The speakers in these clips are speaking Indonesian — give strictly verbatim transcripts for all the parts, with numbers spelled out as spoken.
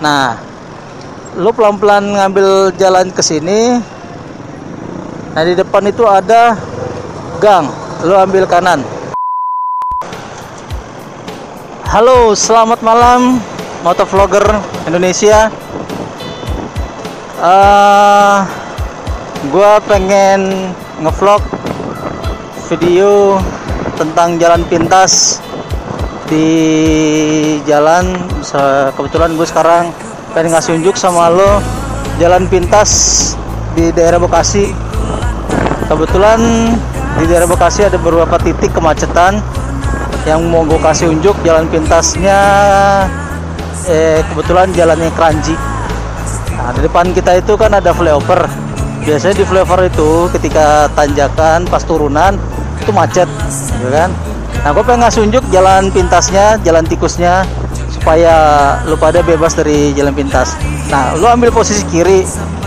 Nah, lu pelan-pelan ngambil jalan ke sini. Nah, di depan itu ada gang, lu ambil kanan. Halo, selamat malam motovlogger Indonesia. Uh, gua pengen ngevlog video tentang jalan pintas di jalan. Kebetulan gue sekarang pengen ngasih unjuk sama lo jalan pintas di daerah Bekasi. Kebetulan di daerah Bekasi ada beberapa titik kemacetan yang mau gue kasih unjuk jalan pintasnya. Eh, kebetulan jalannya Kranji. Nah, di depan kita itu kan ada flyover. Biasanya di flyover itu ketika tanjakan pas turunan itu macet, gitu kan? Nah, gue pengen ngasih unjuk jalan pintasnya, jalan tikusnya, supaya lu pada bebas dari jalan pintas. Nah, lu ambil posisi kiri,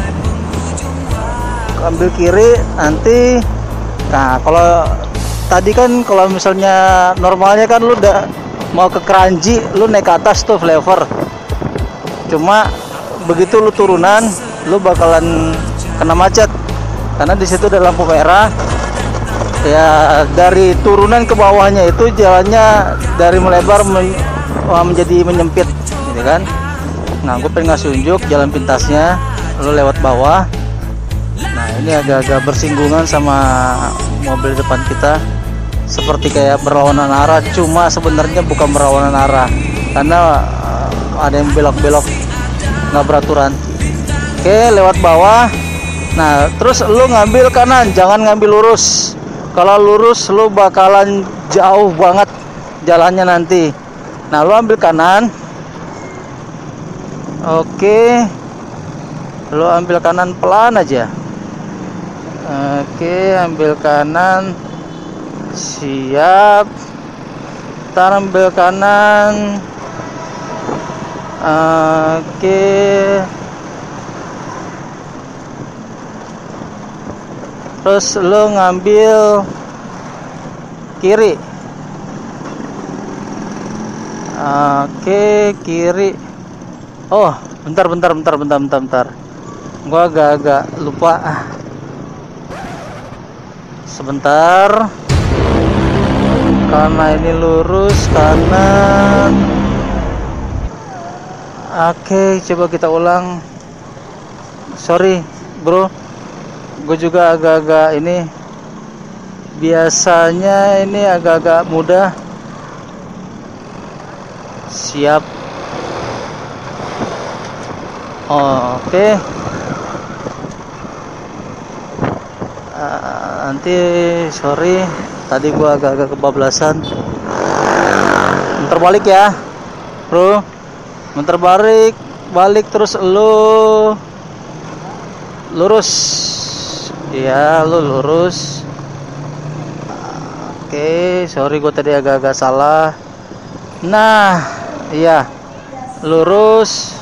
ambil kiri nanti. Nah, kalau tadi kan kalau misalnya normalnya kan lu udah mau ke Kranji, lu naik ke atas tuh flyover. Cuma begitu lu turunan, lu bakalan kena macet karena di situ ada lampu merah. Ya, dari turunan ke bawahnya itu jalannya dari melebar men menjadi menyempit, gitu kan? Nah, gue pengen ngasih unjuk jalan pintasnya, lu lewat bawah. Nah, ini agak-agak bersinggungan sama mobil depan kita, seperti kayak berlawanan arah. Cuma sebenarnya bukan berlawanan arah, karena uh, ada yang belok-belok nggak beraturan. Oke, lewat bawah. Nah, terus lu ngambil kanan, jangan ngambil lurus. Kalau lurus lu bakalan jauh banget jalannya nanti. Nah, lu ambil kanan. Oke, lu ambil kanan pelan aja. Oke, ambil kanan. Siap. Ntar ambil kanan. Oke. Terus lo ngambil kiri. Oke, kiri. Oh, bentar bentar bentar bentar bentar bentar. Gua agak-agak lupa. Sebentar. Karena ini lurus kanan. Oke, coba kita ulang. Sorry, bro. Gue juga agak-agak ini, biasanya ini agak-agak mudah. Siap. Oh, oke. Okay. Uh, nanti sorry, tadi gue agak-agak kebablasan. Muter balik ya, bro. Muter balik, balik terus lu lurus. Iya, lu lurus. Oke, sorry gue tadi agak-agak salah. Nah, iya, lurus.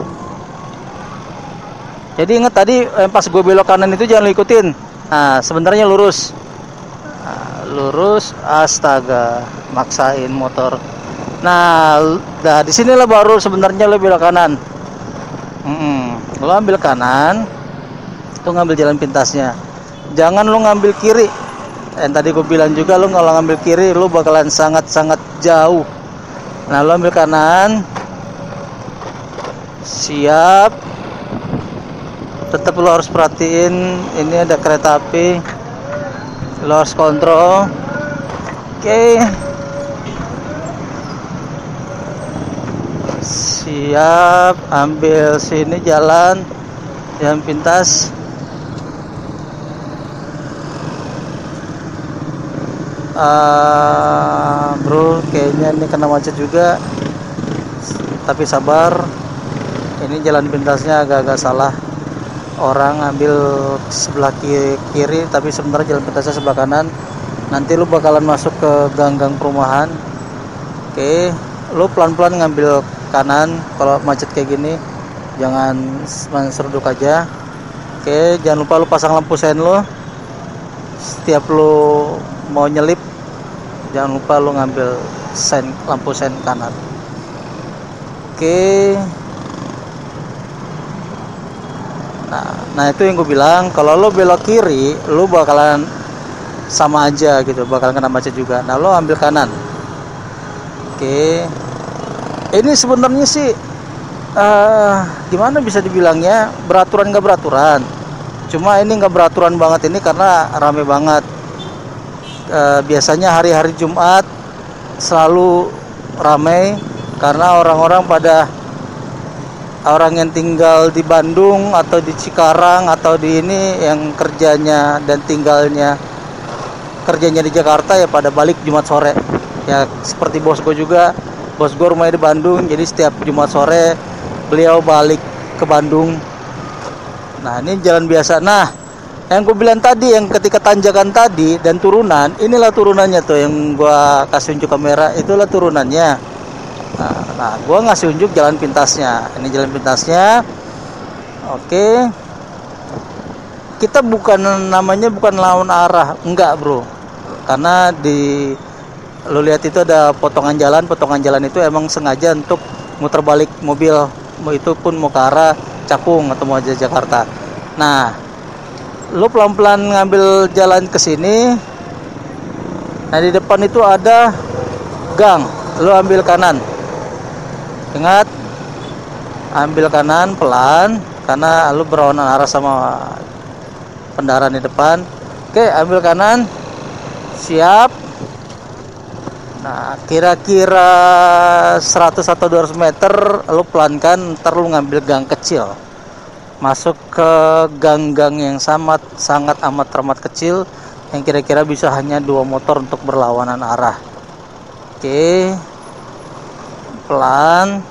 Jadi inget tadi eh, pas gue belok kanan itu jangan lu ikutin. Nah, sebenarnya lurus. Nah, lurus, astaga, maksain motor. Nah, dah di sinilah baru sebenarnya lu belok kanan. Hmm, lu ambil kanan. Tuh ngambil jalan pintasnya, jangan lu ngambil kiri. Dan tadi gue bilang juga, lu kalau ngambil kiri lu bakalan sangat-sangat jauh. Nah, lu ambil kanan. Siap. Tetap lu harus perhatiin, ini ada kereta api, lu harus kontrol. Oke, siap. Ambil sini jalan jalan pintas. Uh, bro, kayaknya ini kena macet juga, tapi sabar, ini jalan pintasnya agak-agak salah. Orang ngambil sebelah kiri, kiri tapi sebenarnya jalan pintasnya sebelah kanan. Nanti lu bakalan masuk ke gang-gang perumahan. Oke, lu pelan-pelan ngambil kanan. Kalau macet kayak gini jangan main seruduk aja. Oke, jangan lupa lu pasang lampu sen lu. Setiap lu mau nyelip, jangan lupa lu ngambil sen, lampu sen kanan. Oke, Nah itu yang gue bilang, kalau lo belok kiri lo bakalan sama aja gitu, bakalan kena macet juga. Nah lo ambil kanan. Oke, ini sebenarnya sih uh, gimana bisa dibilangnya, beraturan nggak beraturan, cuma ini nggak beraturan banget ini karena rame banget. Uh, biasanya hari-hari Jumat selalu ramai karena orang-orang pada orang yang tinggal di Bandung atau di Cikarang atau di ini yang kerjanya dan tinggalnya kerjanya di Jakarta ya pada balik Jumat sore. Ya seperti bos gue juga, bos gue rumahnya di Bandung, jadi setiap Jumat sore beliau balik ke Bandung. Nah ini jalan biasa. Nah yang gue bilang tadi, yang ketika tanjakan tadi dan turunan, inilah turunannya tuh yang gue kasih unjuk kamera, itulah turunannya. Nah, nah gue ngasih unjuk jalan pintasnya. Ini jalan pintasnya. Oke, kita bukan namanya bukan lawan arah, enggak bro. Karena di lo lihat itu ada potongan jalan, potongan jalan itu emang sengaja untuk muter balik mobil, itu pun mau ke arah Cakung atau mau aja Jakarta. Nah, lo pelan-pelan ngambil jalan ke sini. Nah di depan itu ada gang, lo ambil kanan. Ingat, ambil kanan pelan karena lu berlawanan arah sama kendaraan di depan. Oke, ambil kanan. Siap. Nah, kira-kira seratus atau dua ratus meter lu pelankan, ntar lu ngambil gang kecil. Masuk ke gang-gang yang sangat sangat amat amat kecil yang kira-kira bisa hanya dua motor untuk berlawanan arah. Oke. Pelan.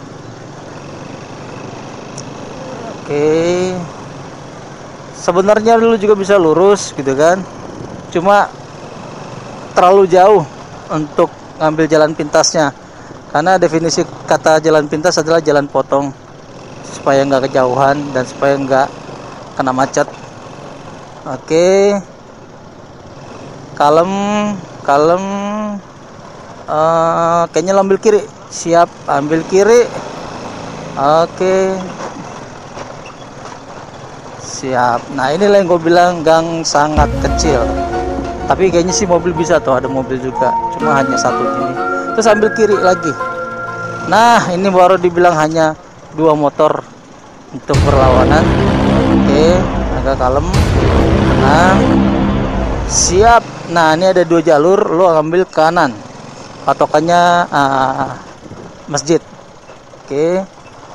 Oke, sebenarnya dulu juga bisa lurus gitu kan, cuma terlalu jauh untuk ngambil jalan pintasnya, karena definisi kata jalan pintas adalah jalan potong supaya nggak kejauhan dan supaya nggak kena macet. Oke, kalem kalem uh, kayaknya ambil kiri. Siap, ambil kiri. Oke, siap. Nah inilah yang gue bilang gang sangat kecil, tapi kayaknya sih mobil bisa tuh, ada mobil juga, cuma hanya satu ini. Terus ambil kiri lagi. Nah ini baru dibilang hanya dua motor untuk berlawanan. Oke, agak kalem, tenang, siap. Nah ini ada dua jalur, lo ambil kanan, patokannya uh, masjid. Oke,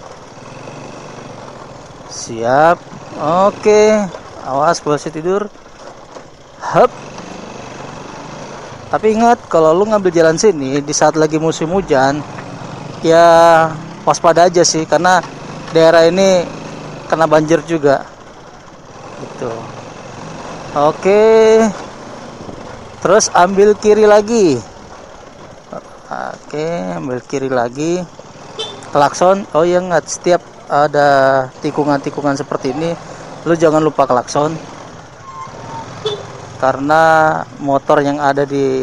siap. Oke, awas posisi tidur. Hup. Tapi ingat, kalau lu ngambil jalan sini di saat lagi musim hujan, ya waspada aja sih, karena daerah ini kena banjir juga. Gitu. Oke. Terus ambil kiri lagi. Oke, ambil kiri lagi. Klakson. Oh iya, ingat, setiap ada tikungan-tikungan seperti ini lu jangan lupa klakson, karena motor yang ada di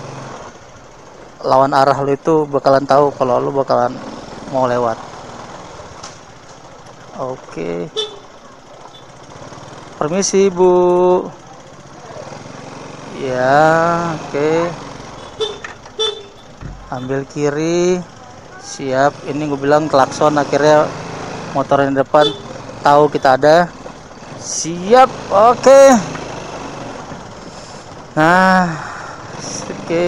lawan arah lu itu bakalan tahu kalau lu bakalan mau lewat. Oke, permisi bu. Ya, oke, ambil kiri. Siap. Ini gue bilang klakson, akhirnya motor yang depan tahu kita ada. Siap. Oke. Nah, oke,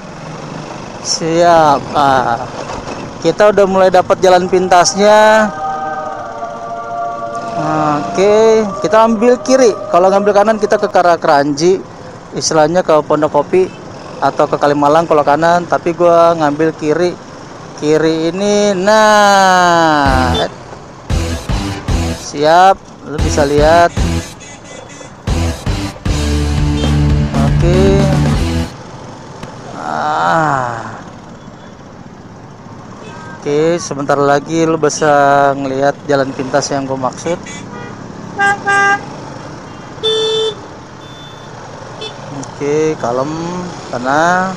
siap. Nah, kita udah mulai dapat jalan pintasnya. Oke, kita ambil kiri. Kalau ngambil kanan kita ke arah Kranji, istilahnya ke Pondok Kopi atau ke Kalimalang kalau kanan. Tapi gua ngambil kiri. Kiri ini, nah, siap. Lu bisa lihat. Oke. Ah. Oke, sebentar lagi lu bisa ngelihat jalan pintas yang gue maksud. Oke, kalem, tenang.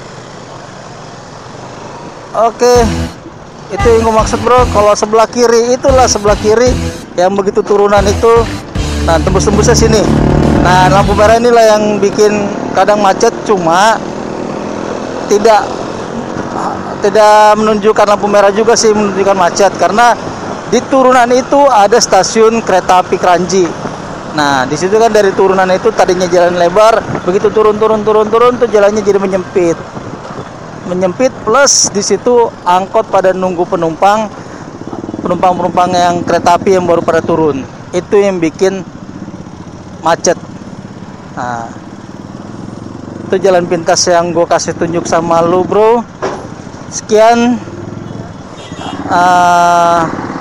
Oke, itu yang gue maksud bro. Kalau sebelah kiri, itulah sebelah kiri yang begitu turunan itu Nah, tembus-tembusnya sini. Nah, lampu merah inilah yang bikin kadang macet, cuma tidak tidak menunjukkan lampu merah juga sih menunjukkan macet, karena di turunan itu ada stasiun kereta api Kranji. Nah, di situ kan dari turunan itu tadinya jalan lebar, begitu turun turun turun turun tuh jalannya jadi menyempit. Menyempit plus di situ angkot pada nunggu penumpang, penumpang-penumpang yang kereta api yang baru pada turun. Itu yang bikin macet. Nah, itu jalan pintas yang gue kasih tunjuk sama lu, bro. Sekian uh,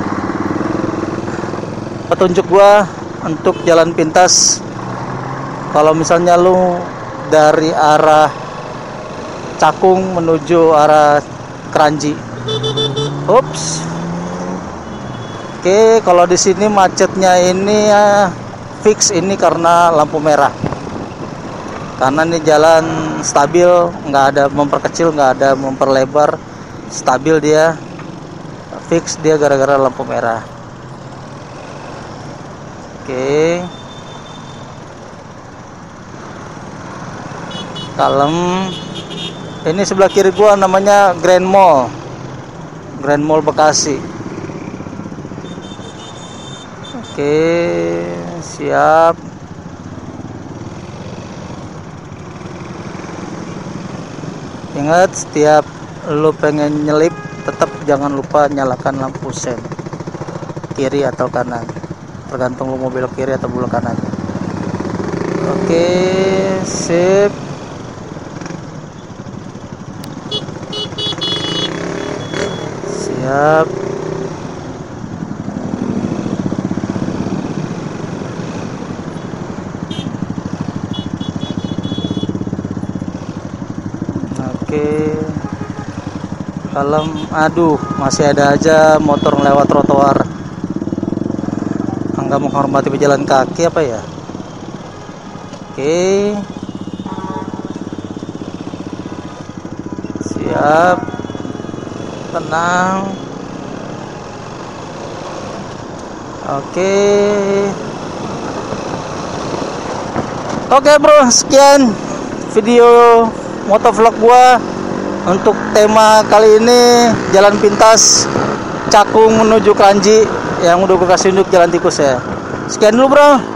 petunjuk gue untuk jalan pintas. Kalau misalnya lu dari arah Cakung menuju arah Kranji. Ups. Oke, kalau di sini macetnya ini ya fix ini karena lampu merah. Karena ini jalan stabil, nggak ada memperkecil, nggak ada memperlebar, stabil dia, fix dia gara-gara lampu merah. Oke, kalem. Ini sebelah kiri gua namanya Grand Mall, Grand Mall Bekasi. Oke, siap. Ingat, setiap lu pengen nyelip, tetap jangan lupa nyalakan lampu sen, kiri atau kanan, tergantung lu mau belok kiri atau belok kanan. Oke, sip. Siap. Oke, kalem. Aduh, masih ada aja motor lewat trotoar. Enggak menghormati pejalan kaki apa ya? Oke, siap, tenang. Oke, oke bro, sekian video motovlog gua untuk tema kali ini, jalan pintas Cakung menuju Kranji yang udah gue kasih unjuk jalan tikus ya. Sekian dulu bro.